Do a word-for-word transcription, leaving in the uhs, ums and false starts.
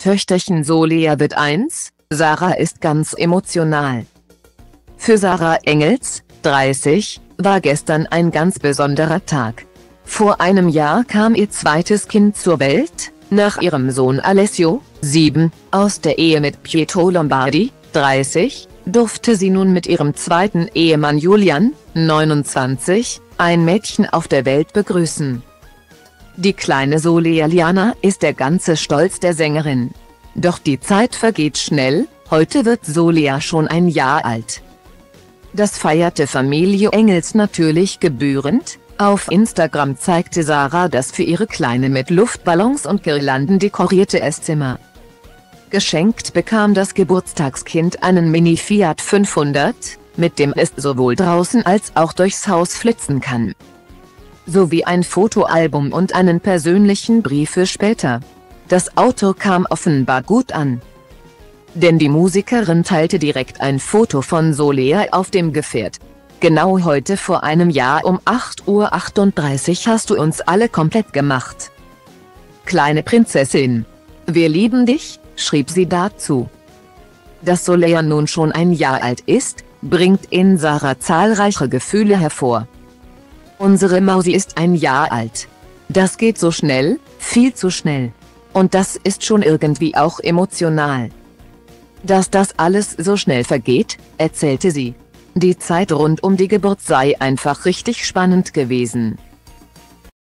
Töchterchen Solea wird eins, Sarah ist ganz emotional. Für Sarah Engels, dreißig, war gestern ein ganz besonderer Tag. Vor einem Jahr kam ihr zweites Kind zur Welt, nach ihrem Sohn Alessio, sieben, aus der Ehe mit Pietro Lombardi, dreißig, durfte sie nun mit ihrem zweiten Ehemann Julian, neunundzwanzig, ein Mädchen auf der Welt begrüßen. Die kleine Solea Liana ist der ganze Stolz der Sängerin. Doch die Zeit vergeht schnell, heute wird Solea schon ein Jahr alt. Das feierte Familie Engels natürlich gebührend. Auf Instagram zeigte Sarah das für ihre Kleine mit Luftballons und Girlanden dekorierte Esszimmer. Geschenkt bekam das Geburtstagskind einen Mini Fiat fünfhundert, mit dem es sowohl draußen als auch durchs Haus flitzen kann. Sowie ein Fotoalbum und einen persönlichen Brief für später. Das Auto kam offenbar gut an. Denn die Musikerin teilte direkt ein Foto von Solea auf dem Gefährt. Genau heute vor einem Jahr um acht Uhr achtunddreißig hast du uns alle komplett gemacht. Kleine Prinzessin. Wir lieben dich, schrieb sie dazu. Dass Solea nun schon ein Jahr alt ist, bringt in Sarah zahlreiche Gefühle hervor. Unsere Mausi ist ein Jahr alt. Das geht so schnell, viel zu schnell. Und das ist schon irgendwie auch emotional. Dass das alles so schnell vergeht, erzählte sie. Die Zeit rund um die Geburt sei einfach richtig spannend gewesen.